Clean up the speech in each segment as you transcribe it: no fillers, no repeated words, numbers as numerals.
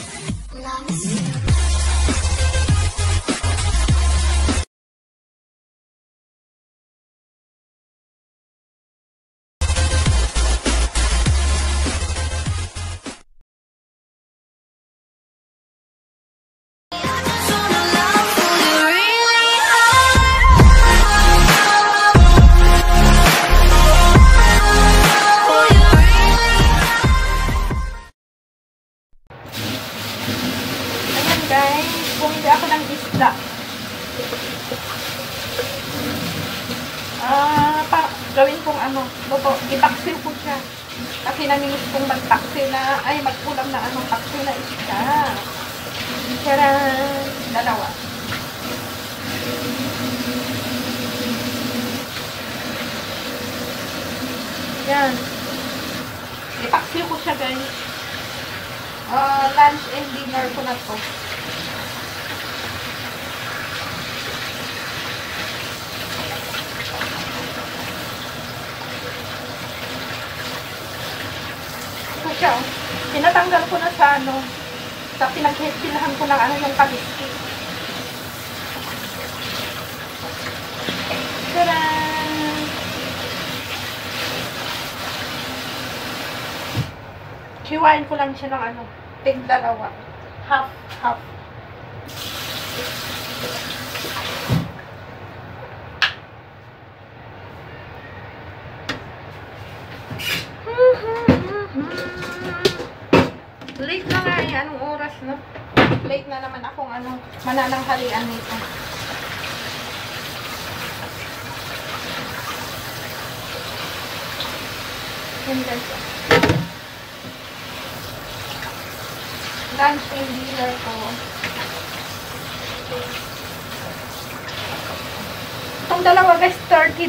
Guys, bumili ako ng isda. Gawin kong luto. Itaksil ko siya. Kasi naminis kong magtaksil na, magkulam na taksil na isda. Tcharan! Dalawa. Yan. Itaksil ko siya, guys. Lunch and dinner ko na to. Ito siya, tinatanggal ko na sa sa pinaghipilahan ko ng yung kaliski. Tadaan! Hiwain ko lang siya ng tig-dalawa. Half. Late na nga anong oras na? Late na naman akong manananghalian nito. Yan guys. Lunch and dinner ko. Itong dalawa guys, $30.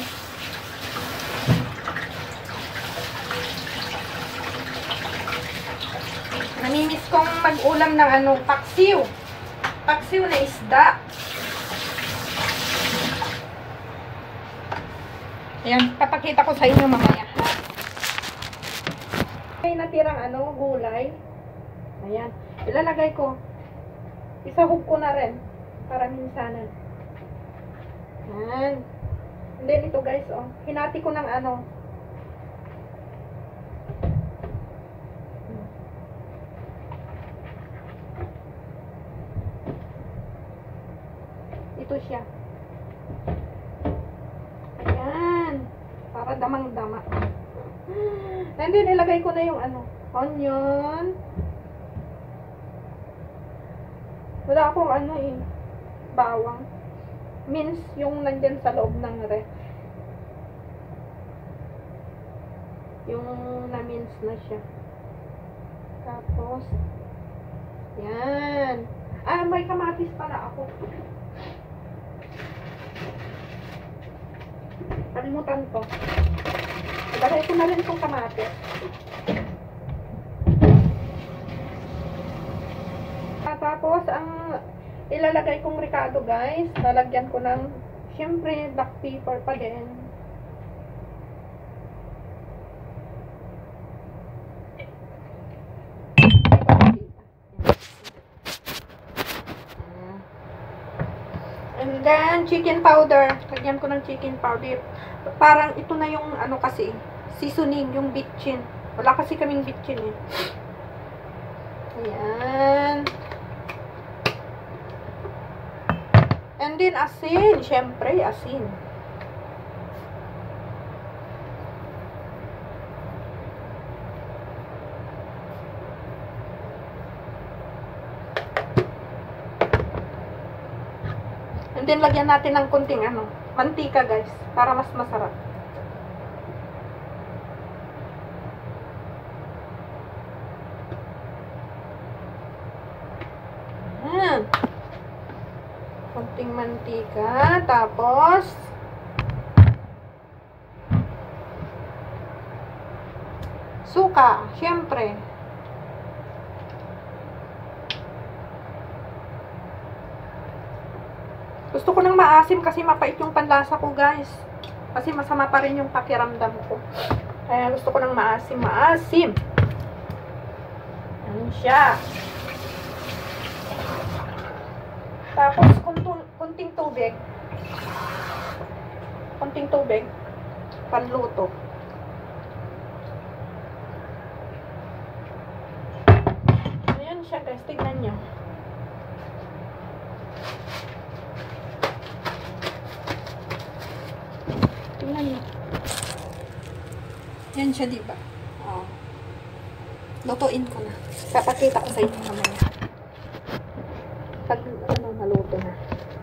Namimiss kong mag-ulam ng paksiw. Paksiw na isda. Ayan, papakita ko sa inyo mamaya. May natirang gulay. Ayan, ilalagay ko. Isahog ko na rin para minsanan. Ayan. And then ito guys, hinati ko ng ito siya. Ayan. Para damang-dama. And then ilagay ko na yung onion. Wala akong bawang. Mince yung nandyan sa loob ng ref. Yung na-mince na siya. Tapos, yan. May kamatis pala ako. Kalimutan ko. Ilagay ko na rin itong kamatis. Tapos, ang ilalagay kong ricado guys, lalagyan ko ng, syempre, black pepper pa din. And then, chicken powder. Lagyan ko ng chicken powder. Parang ito na yung, kasi, seasoning, yung bitchin. Wala kasi kaming bitchin eh. Ayan. And then, asin. Syempre, asin. And then, lagyan natin ng kunting mantika guys. Para mas masarap. Ayan. Kunting mantika. Tapos, suka. Syempre. Gusto ko ng maasim kasi mapait yung panlasa ko guys. Kasi masama pa rin yung pakiramdam ko. Kaya gusto ko ng maasim. Maasim. Ayan siya. Tapos, kunting tubig. Kunting tubig. Panluto. Ayan siya guys, tignan nyo. Tignan nyo. Yan siya, diba? Oh. Lutuin ko na. Papakita ko sa inyo mamaya. Pag naluto na.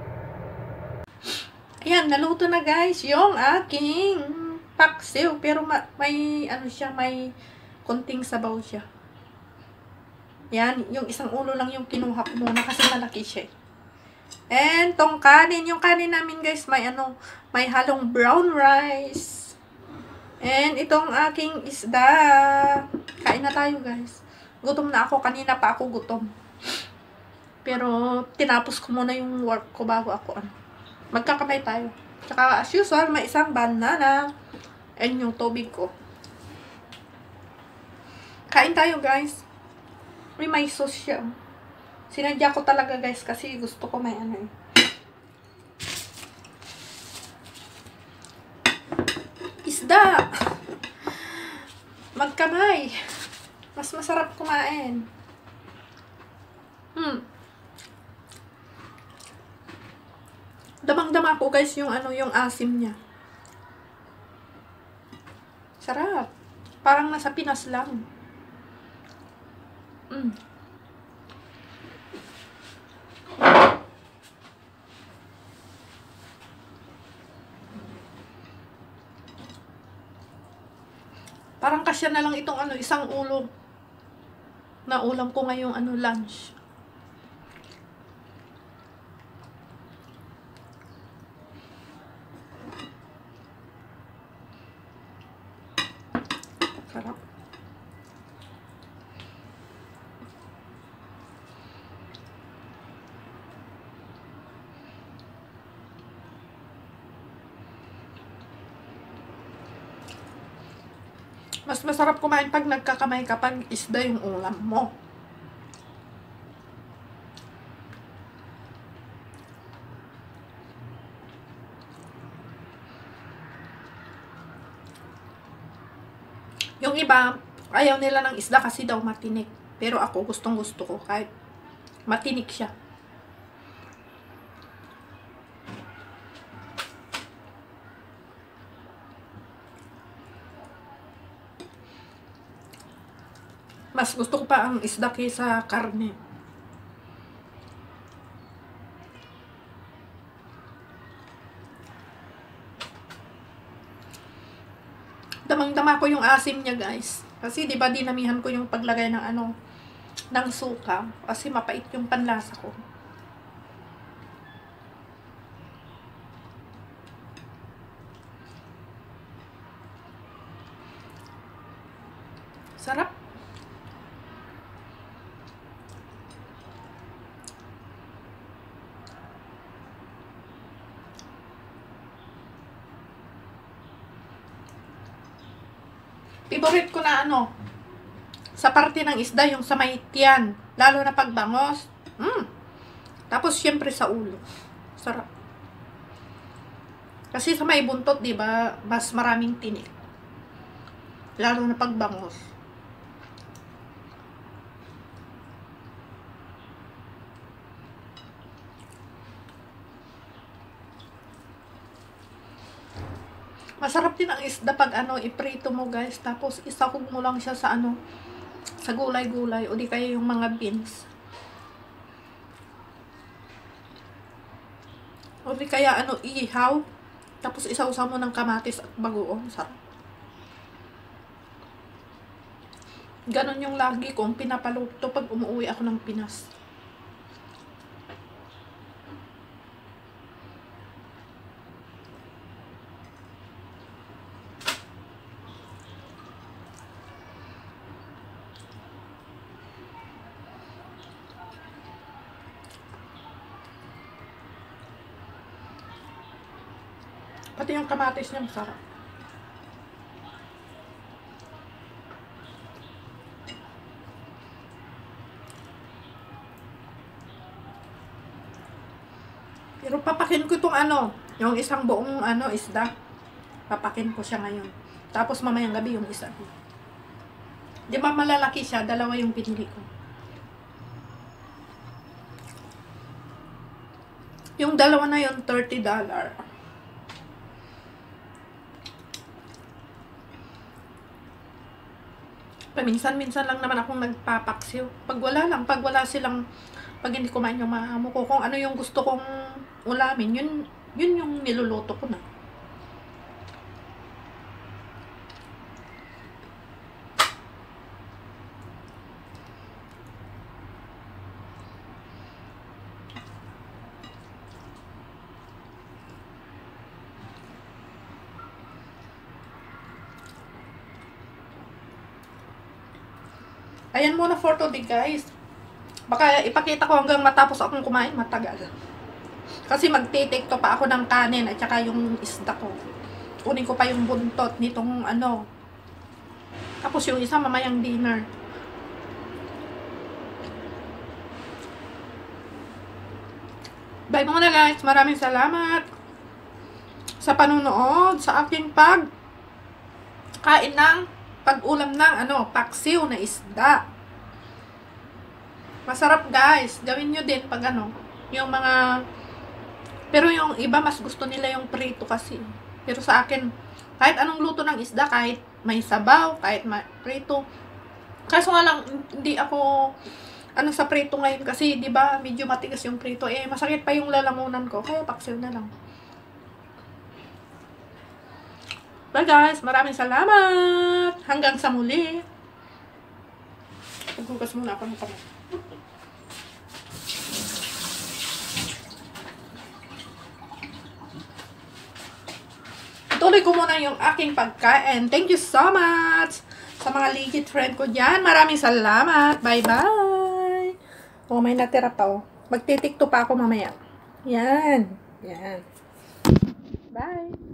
Ayan, naluto na guys yung aking paksiw. Pero may siya, may konting sabaw siya. Yan, yung isang ulo lang yung kinuha ko muna kasi malaki siya. And tong kanin, yung kanin namin guys, may halong brown rice. And itong aking isda. Kain na tayo guys. Gutom na ako, kanina pa ako gutom. Pero tinapos ko muna yung work ko bago ako magkakamay tayo. Tsaka as usual, may isang banana and yung tubig ko. Kain tayo guys. May sauce siya. Sinadya ko talaga guys kasi gusto ko may isda. Magkamay. Mas masarap kumain. Damang-dama ko guys yung yung asim niya. Sarap. Parang nasa Pinas lang. Parang kasya na lang itong isang ulo na ulam ko ngayong lunch. Sarap. Mas masarap kumain pag nagkakamay kapag isda yung ulam mo. Yung iba, ayaw nila ng isda kasi daw matinik. Pero ako, gustong gusto ko kahit matinik siya. Mas gusto ko pa ang isda kaysa karne. Damang-dama ko yung asim niya, guys. Kasi 'di ba dinamihan ko yung paglagay ng ng suka kasi mapait yung panlasa ko. Sarap. Favorite ko na sa parte ng isda, yung sa may tiyan. Lalo na pag bangos. Tapos, syempre sa ulo. Sarap. Kasi sa may buntot, diba, mas maraming tinik. Lalo na pag bangos. Masarap din ang isda pag iprito mo guys. Tapos isakog mo lang siya sa sa gulay-gulay o di kaya yung mga beans. O di kaya ihaw. Tapos isawsaw mo ng kamatis at bagoong. Sarap. Ganon yung lagi kong pinapaluto pag umuwi ako ng Pinas. Pati yung kamatis niya masarap. Pero papakin ko itong ano, yung isang buong ano, isda. Papakin ko siya ngayon. Tapos mamayang gabi yung isa. Di ba malalaki siya? Dalawa yung pinili ko. Yung dalawa na yun, $30. Paminsan-minsan lang naman akong nagpapaksiw. Pag wala silang, pag hindi kumain yung mga amo ko, kung ano yung gusto kong ulamin, yun yung niluluto ko na. Ayan muna for today, guys. Baka ipakita ko hanggang matapos akong kumain, matagal. Kasi magtitikto pa ako ng kanin at saka yung isda ko. Kunin ko pa yung buntot nitong ano. Tapos yung isa mamayang dinner. Bye muna, guys. Maraming salamat sa panunood sa aking kain ng pag-ulam ng ano, paksiw na isda. Masarap, guys. Gawin nyo din pag ano, yung mga, pero yung iba mas gusto nila yung prito kasi. Pero sa akin, kahit anong luto ng isda, kahit may sabaw, kahit prito. Kaso nga lang, hindi ako ano sa prito ngayon kasi, di ba, medyo matigas yung prito. Eh, masakit pa yung lalamunan ko. Kaya paksiw na lang. Bye, guys. Maraming salamat. Hanggang sa muli. Paghugas muna ako ng kamay. Tuloy ko muna yung aking pagkain. Thank you so much sa mga legit friend ko dyan. Maraming salamat. Bye-bye. Oh, may natira pa, oh. Magtitikto pa ako mamaya. Yan. Yan. Bye.